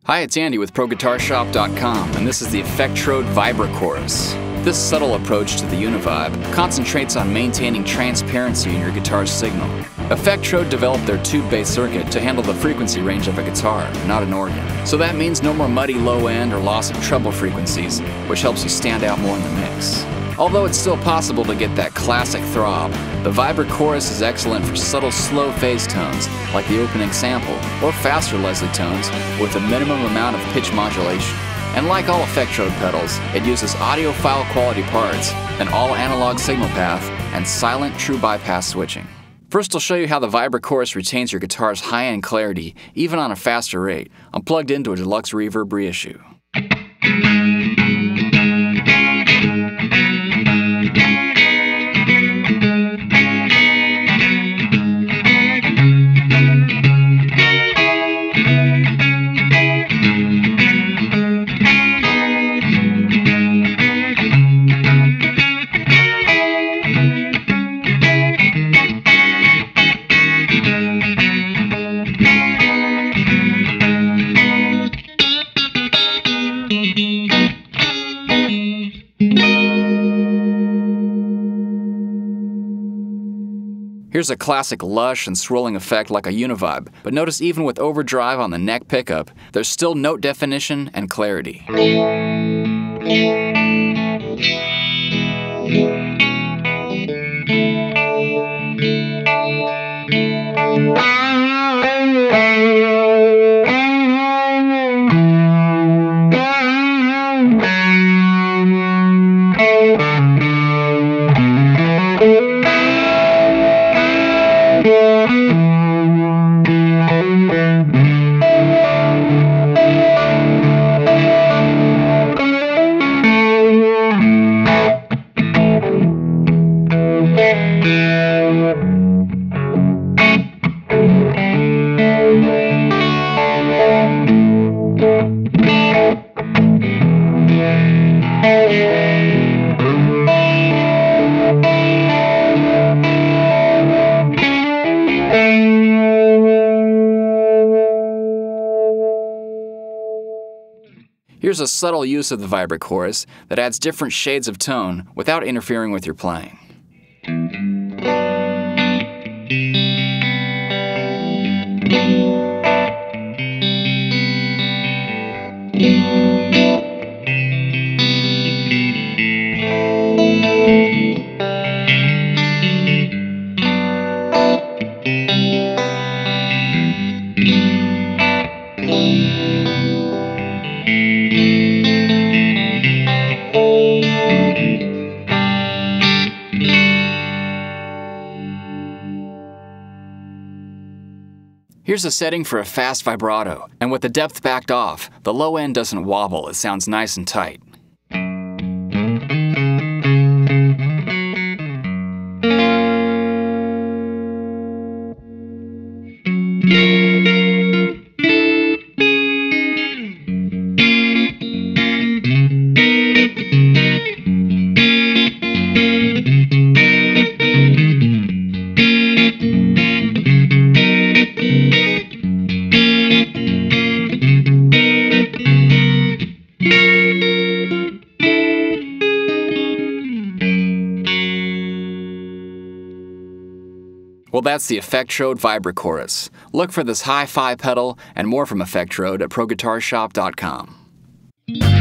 Hi, it's Andy with ProGuitarShop.com, and this is the Effectrode VibraChorus. This subtle approach to the Univibe concentrates on maintaining transparency in your guitar's signal. Effectrode developed their tube-based circuit to handle the frequency range of a guitar, not an organ. So that means no more muddy low end or loss of treble frequencies, which helps you stand out more in the mix. Although it's still possible to get that classic throb, the VibraChorus is excellent for subtle slow phase tones like the opening sample, or faster Leslie tones with a minimum amount of pitch modulation. And like all Effectrode pedals, it uses audiophile quality parts, an all-analog signal path, and silent true bypass switching. First, I'll show you how the VibraChorus retains your guitar's high-end clarity, even on a faster rate. I'm plugged into a Deluxe Reverb reissue. Here's a classic lush and swirling effect like a Univibe, but notice even with overdrive on the neck pickup, there's still note definition and clarity. Here's a subtle use of the VibraChorus that adds different shades of tone without interfering with your playing. Here's a setting for a fast vibrato, and with the depth backed off, the low end doesn't wobble, it sounds nice and tight. Well, that's the Effectrode VibraChorus. Look for this hi-fi pedal and more from Effectrode at ProGuitarShop.com.